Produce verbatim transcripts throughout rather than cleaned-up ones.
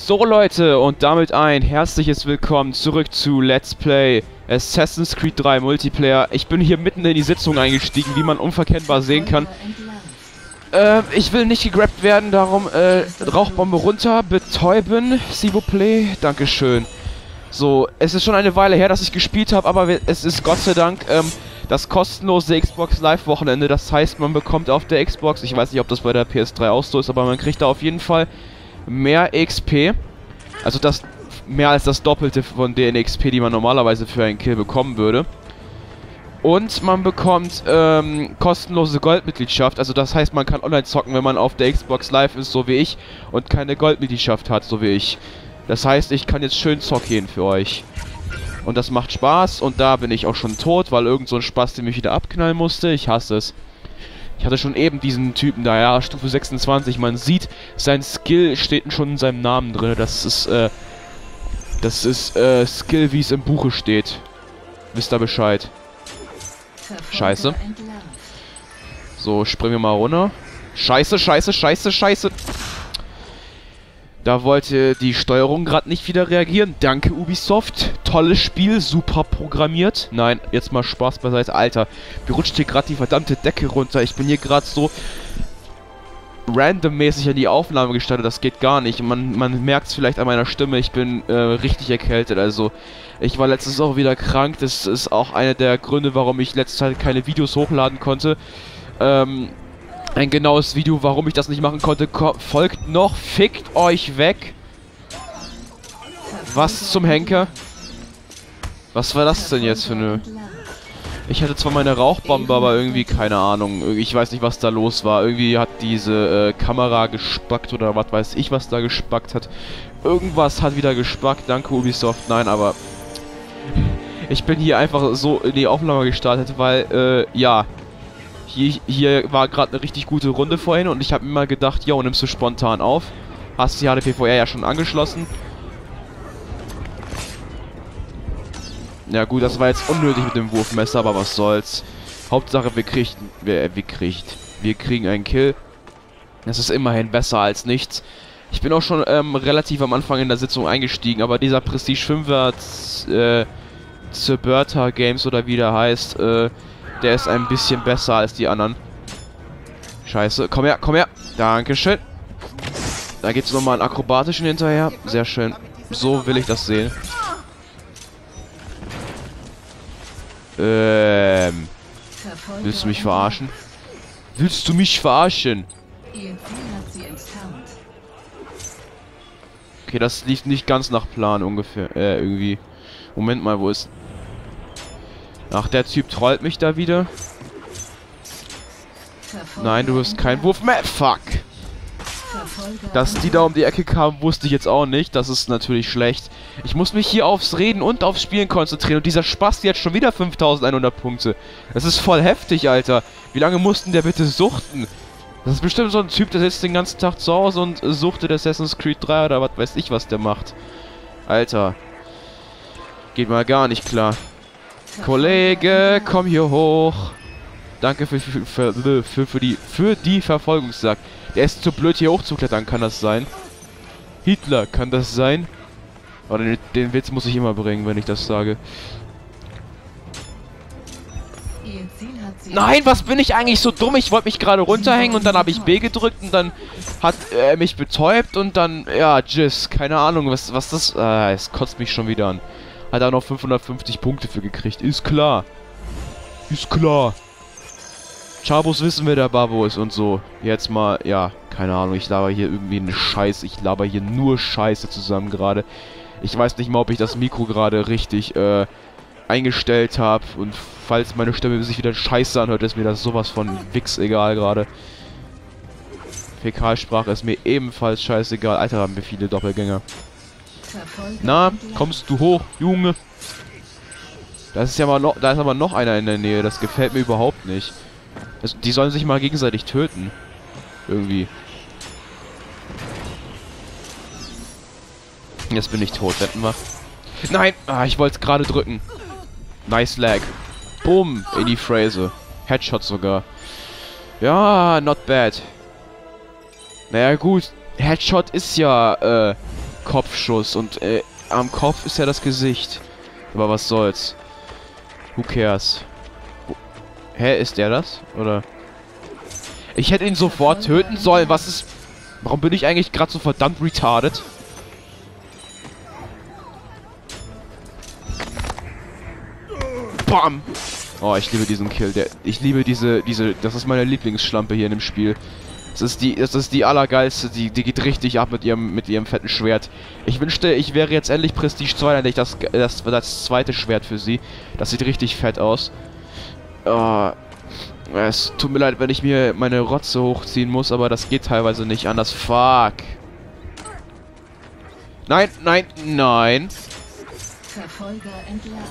So Leute, und damit ein herzliches Willkommen zurück zu Let's Play Assassin's Creed drei Multiplayer. Ich bin hier mitten in die Sitzung eingestiegen, wie man unverkennbar sehen kann. Äh, ich will nicht gegrabt werden, darum äh, Rauchbombe runter, betäuben, s'il vous plaît, dankeschön. So, es ist schon eine Weile her, dass ich gespielt habe, aber es ist Gott sei Dank ähm, das kostenlose Xbox Live Wochenende. Das heißt, man bekommt auf der Xbox, ich weiß nicht, ob das bei der P S drei auch so ist, aber man kriegt da auf jeden Fall mehr X P, also das mehr als das Doppelte von den X P, die man normalerweise für einen Kill bekommen würde. Und man bekommt ähm, kostenlose Goldmitgliedschaft, also das heißt, man kann online zocken, wenn man auf der Xbox Live ist, so wie ich, und keine Goldmitgliedschaft hat, so wie ich. Das heißt, ich kann jetzt schön zocken für euch. Und das macht Spaß, und da bin ich auch schon tot, weil irgend so ein Spaß, der mich wieder abknallen musste. Ich hasse es. Ich hatte schon eben diesen Typen da, ja, Stufe sechsundzwanzig, man sieht, sein Skill steht schon in seinem Namen drin, das ist, äh, das ist, äh, Skill, wie es im Buche steht. Wisst ihr Bescheid? Scheiße. So, springen wir mal runter. Scheiße, scheiße, scheiße, scheiße. Da wollte die Steuerung gerade nicht wieder reagieren. Danke, Ubisoft. Tolles Spiel, super programmiert. Nein, jetzt mal Spaß beiseite. Alter, mir rutscht hier gerade die verdammte Decke runter. Ich bin hier gerade so randommäßig an die Aufnahme gestartet. Das geht gar nicht. Man, man merkt es vielleicht an meiner Stimme. Ich bin äh, richtig erkältet. Also, ich war letztes Woche wieder krank. Das ist auch einer der Gründe, warum ich letzte Zeit keine Videos hochladen konnte. Ähm... Ein genaues Video, warum ich das nicht machen konnte, folgt noch. Fickt euch weg. Was zum Henker? Was war das denn jetzt für eine... Ich hatte zwar meine Rauchbombe, aber irgendwie, keine Ahnung. Ich weiß nicht, was da los war. Irgendwie hat diese äh, Kamera gespackt oder was weiß ich, was da gespackt hat. Irgendwas hat wieder gespackt. Danke, Ubisoft. Nein, aber... Ich bin hier einfach so in die Aufnahme gestartet, weil, äh, ja... Hier, hier war gerade eine richtig gute Runde vorhin und ich habe mir mal gedacht, jo, nimmst du spontan auf. Hast die H D P V R ja schon angeschlossen. Ja gut, das war jetzt unnötig mit dem Wurfmesser, aber was soll's. Hauptsache wir kriegen, wir, wir kriegt, wir kriegen einen Kill. Das ist immerhin besser als nichts. Ich bin auch schon ähm, relativ am Anfang in der Sitzung eingestiegen, aber dieser Prestige fünfer äh, Zerberta Games oder wie der heißt, äh, der ist ein bisschen besser als die anderen. Scheiße. Komm her, komm her. Dankeschön. Da geht's nochmal einen akrobatischen hinterher. Sehr schön. So will ich das sehen. Ähm. Willst du mich verarschen? Willst du mich verarschen? Okay, das lief nicht ganz nach Plan ungefähr. Äh, irgendwie. Moment mal, wo ist... Ach, der Typ trollt mich da wieder. Nein, du hast keinen Wurf mehr. Fuck. Dass die da um die Ecke kamen, wusste ich jetzt auch nicht. Das ist natürlich schlecht. Ich muss mich hier aufs Reden und aufs Spielen konzentrieren. Und dieser Spasti hat schon wieder fünftausendeinhundert Punkte. Das ist voll heftig, Alter. Wie lange mussten der bitte suchten? Das ist bestimmt so ein Typ, der sitzt den ganzen Tag zu Hause und suchtet Assassin's Creed drei oder was weiß ich, was der macht. Alter. Geht mal gar nicht klar. Kollege, komm hier hoch. Danke für, für, für, für, für, die, für die Verfolgungsjagd. Der ist zu blöd, hier hochzuklettern, kann das sein? Hitler, kann das sein? Oder den, den Witz muss ich immer bringen, wenn ich das sage. Nein, was bin ich eigentlich so dumm? Ich wollte mich gerade runterhängen und dann habe ich B gedrückt und dann hat er mich betäubt und dann, ja, tschüss. Keine Ahnung, was, was das... Ah, es kotzt mich schon wieder an. Hat er noch fünfhundertfünfzig Punkte für gekriegt. Ist klar. Ist klar. Chabos wissen, wer der Babo ist und so. Jetzt mal, ja, keine Ahnung. Ich laber hier irgendwie eine Scheiße. Ich laber hier nur Scheiße zusammen gerade. Ich weiß nicht mal, ob ich das Mikro gerade richtig äh, eingestellt habe. Und falls meine Stimme sich wieder scheiße anhört, ist mir das sowas von Wix egal gerade. Fäkalsprache ist mir ebenfalls scheißegal. Alter, haben wir viele Doppelgänger. Na, kommst du hoch, Junge? Das ist ja mal noch, da ist aber noch einer in der Nähe. Das gefällt mir überhaupt nicht. Das, die sollen sich mal gegenseitig töten. Irgendwie. Jetzt bin ich tot, wetten wir. Nein! Ah, ich wollte es gerade drücken. Nice lag. Bumm, in die Phrase. Headshot sogar. Ja, not bad. Naja gut, Headshot ist ja, äh, Kopfschuss und äh, am Kopf ist ja das Gesicht. Aber was soll's. Who cares? Wo Hä, ist der das? Oder? Ich hätte ihn sofort töten sollen. Was ist... Warum bin ich eigentlich gerade so verdammt retarded? Bam! Oh, ich liebe diesen Kill. Der, ich liebe diese, diese... Das ist meine Lieblingsschlampe hier in dem Spiel. Das ist die, das ist die allergeilste. Die, die geht richtig ab mit ihrem, mit ihrem fetten Schwert. Ich wünschte, ich wäre jetzt endlich Prestige zwei, dann hätte ich das, das, das zweite Schwert für sie. Das sieht richtig fett aus. Oh, es tut mir leid, wenn ich mir meine Rotze hochziehen muss, aber das geht teilweise nicht anders. Fuck. Nein, nein, nein. Verfolger entlarvt.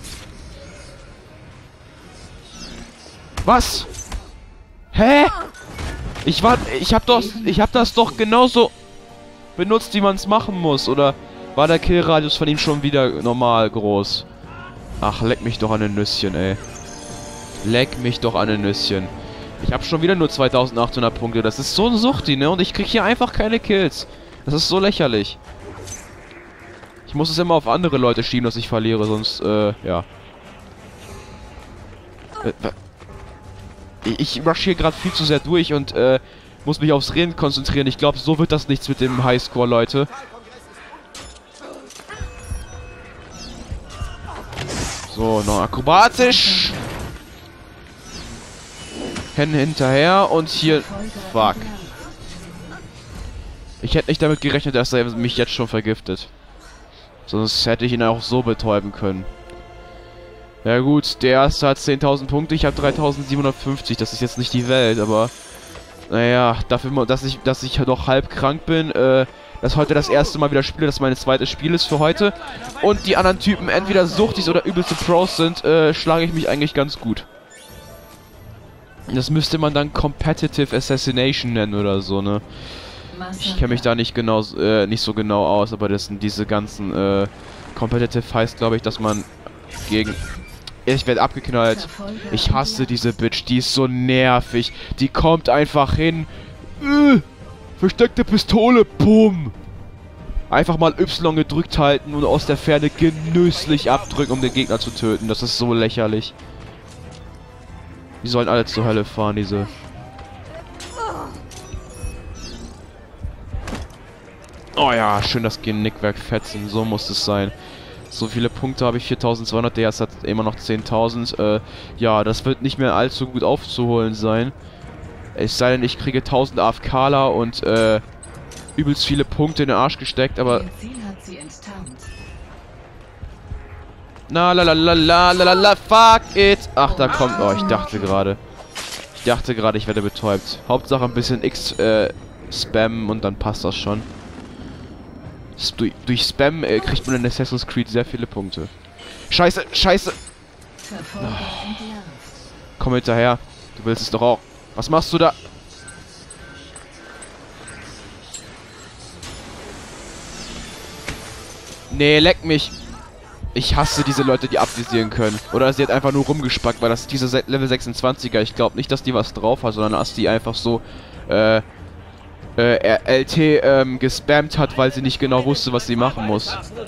Was? Hä? Ich war, ich hab doch, ich hab das doch genauso benutzt, wie man es machen muss, oder war der Killradius von ihm schon wieder normal groß? Ach, leck mich doch an den Nüsschen, ey. Leck mich doch an den Nüsschen. Ich hab schon wieder nur zweitausendachthundert Punkte, das ist so ein Suchti, ne? Und ich krieg hier einfach keine Kills. Das ist so lächerlich. Ich muss es immer auf andere Leute schieben, dass ich verliere, sonst, äh, ja. Äh, Ich rush hier gerade viel zu sehr durch und äh, muss mich aufs Rennen konzentrieren. Ich glaube, so wird das nichts mit dem Highscore, Leute. So, noch akrobatisch. Hände hinterher und hier... Fuck. Ich hätte nicht damit gerechnet, dass er mich jetzt schon vergiftet. Sonst hätte ich ihn auch so betäuben können. Ja gut, der erste hat zehntausend Punkte, ich habe dreitausendsiebenhundertfünfzig, das ist jetzt nicht die Welt, aber... Naja, dafür, dass ich, dass ich noch halb krank bin, äh, dass heute das erste Mal wieder spiele, dass mein zweites Spiel ist für heute. Und die anderen Typen entweder suchtig oder übelste Pros sind, äh, schlage ich mich eigentlich ganz gut. Das müsste man dann Competitive Assassination nennen oder so, ne? Ich kenne mich da nicht genau, äh, nicht so genau aus, aber das sind diese ganzen, äh, Competitive heißt, glaube ich, dass man gegen... Ich werde abgeknallt. Ich hasse diese Bitch. Die ist so nervig. Die kommt einfach hin. Äh, versteckte Pistole. Bumm. Einfach mal Y gedrückt halten und aus der Ferne genüsslich abdrücken, um den Gegner zu töten. Das ist so lächerlich. Die sollen alle zur Hölle fahren, diese... Oh ja, schön das Genickwerk fetzen. So muss es sein. So viele Punkte habe ich, viertausendzweihundert, der erste hat immer noch zehntausend. Äh, ja, das wird nicht mehr allzu gut aufzuholen sein. Es sei denn, ich kriege tausend AFKler und äh, übelst viele Punkte in den Arsch gesteckt, aber... Na la la la la la la la fuck it! Ach, da kommt... Oh, ich dachte gerade. Ich dachte gerade, ich werde betäubt. Hauptsache ein bisschen X äh, spammen und dann passt das schon. Durch, durch Spam äh, kriegt man in Assassin's Creed sehr viele Punkte. Scheiße, scheiße! Oh. Komm hinterher. Du willst es doch auch. Was machst du da? Nee, leck mich. Ich hasse diese Leute, die abvisieren können. Oder sie hat einfach nur rumgespackt, weil das ist diese Level sechsundzwanziger. Ich glaube nicht, dass die was drauf hat, sondern dass die einfach so, äh... Äh, L T ähm, gespammt hat, weil sie nicht genau wusste, was sie machen muss.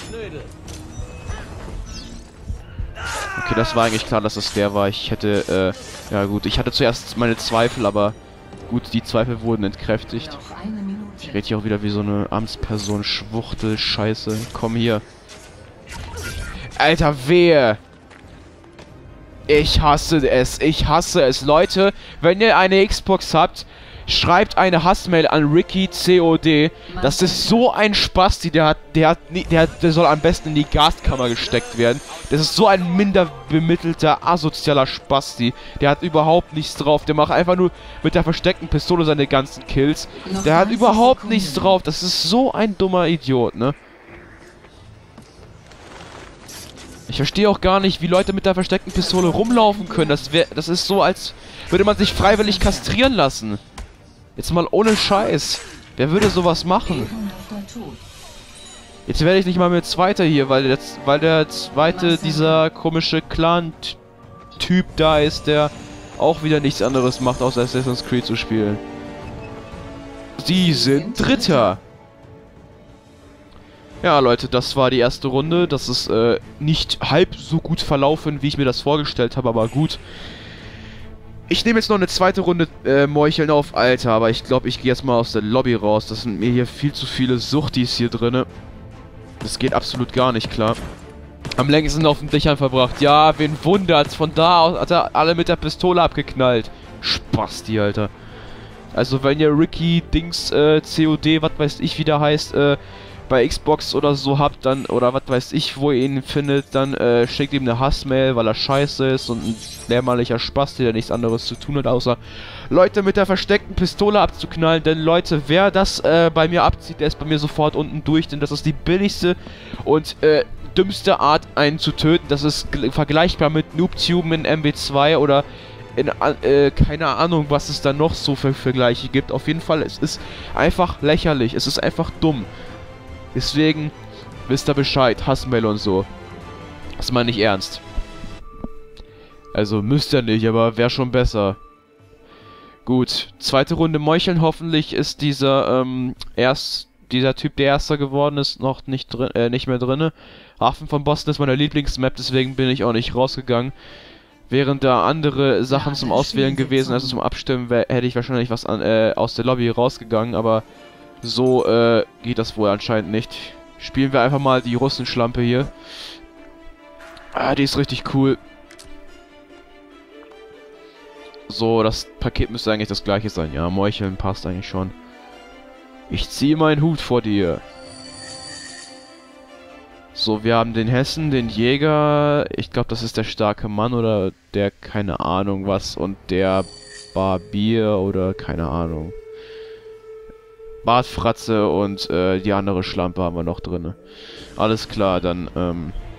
Okay, das war eigentlich klar, dass es der war. Ich hätte, äh, ja gut, ich hatte zuerst meine Zweifel, aber gut, die Zweifel wurden entkräftigt. Ich rede hier auch wieder wie so eine Amtsperson, Schwuchtel, Scheiße. Komm hier. Alter, wehe! Ich hasse es, ich hasse es. Leute, wenn ihr eine Xbox habt, schreibt eine Hassmail an Ricky C O D. Das ist so ein Spasti, der hat, der hat, der, der soll am besten in die Gaskammer gesteckt werden. Das ist so ein minder bemittelter, asozialer Spasti. Der hat überhaupt nichts drauf. Der macht einfach nur mit der versteckten Pistole seine ganzen Kills. Der hat überhaupt nichts drauf. Das ist so ein dummer Idiot, ne? Ich verstehe auch gar nicht, wie Leute mit der versteckten Pistole rumlaufen können. Das wär, das ist so, als würde man sich freiwillig kastrieren lassen. Jetzt mal ohne Scheiß. Wer würde sowas machen? Jetzt werde ich nicht mal mehr Zweiter hier, weil der, weil der Zweite dieser komische Clan-Typ da ist, der auch wieder nichts anderes macht, außer Assassin's Creed zu spielen. Sie sind Dritter. Ja, Leute, das war die erste Runde. Das ist äh, nicht halb so gut verlaufen, wie ich mir das vorgestellt habe, aber gut. Ich nehme jetzt noch eine zweite Runde äh, Meucheln auf, Alter, aber ich glaube, ich gehe jetzt mal aus der Lobby raus. Das sind mir hier viel zu viele Suchtis hier drinne. Das geht absolut gar nicht klar. Am längsten auf den Dächern verbracht. Ja, wen wundert's? Von da aus hat er alle mit der Pistole abgeknallt. Spasti, Alter. Also wenn ihr Ricky Dings äh, C O D, was weiß ich, wie der heißt, äh, bei Xbox oder so habt, dann, oder was weiß ich, wo ihr ihn findet, dann äh, schickt ihm eine Hassmail, weil er scheiße ist und ein lehrmaliger Spasti, der nichts anderes zu tun hat, außer Leute mit der versteckten Pistole abzuknallen. Denn Leute, wer das äh, bei mir abzieht, der ist bei mir sofort unten durch, denn das ist die billigste und äh, dümmste Art, einen zu töten. Das ist vergleichbar mit NoobTube in M W zwei oder in, äh, keine Ahnung, was es da noch so für Vergleiche gibt. Auf jeden Fall, es ist einfach lächerlich, es ist einfach dumm. Deswegen wisst ihr Bescheid, Hassmail und so. Das meine ich ernst. Also müsst ihr nicht, aber wäre schon besser. Gut, zweite Runde Meucheln. Hoffentlich ist dieser ähm, erst dieser Typ, der Erster geworden ist, noch nicht drin, äh, nicht mehr drinne. Hafen von Boston ist meine Lieblingsmap, deswegen bin ich auch nicht rausgegangen. Während da andere Sachen zum Auswählen gewesen, also zum Abstimmen, hätte ich wahrscheinlich was an, äh, aus der Lobby rausgegangen, aber so äh, geht das wohl anscheinend nicht. Spielen wir einfach mal die Russenschlampe hier. Ah, die ist richtig cool. So, das Paket müsste eigentlich das gleiche sein. Ja, Meucheln passt eigentlich schon. Ich ziehe meinen Hut vor dir. So, wir haben den Hessen, den Jäger. Ich glaube, das ist der starke Mann oder der keine Ahnung was. Und der Barbier oder keine Ahnung. Bartfratze und äh, die andere Schlampe haben wir noch drin. Alles klar, dann ähm,